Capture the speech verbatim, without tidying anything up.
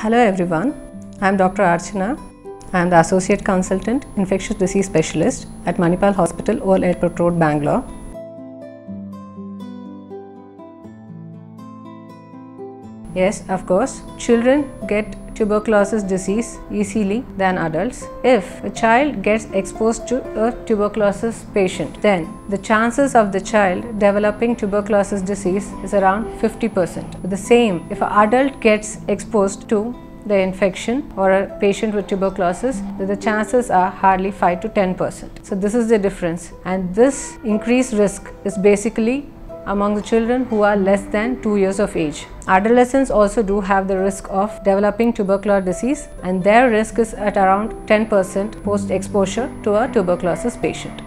Hello everyone, I am Doctor Archana. I am the Associate Consultant, Infectious Disease Specialist at Manipal Hospital, Old Airport Road, Bangalore. Yes, of course, children get tuberculosis disease easily than adults. If a child gets exposed to a tuberculosis patient, then the chances of the child developing tuberculosis disease is around fifty percent. The same, if an adult gets exposed to the infection or a patient with tuberculosis, the chances are hardly five to ten percent. So this is the difference, and this increased risk is basically among the children who are less than two years of age. Adolescents also do have the risk of developing tuberculosis disease, and their risk is at around ten percent post exposure to a tuberculosis patient.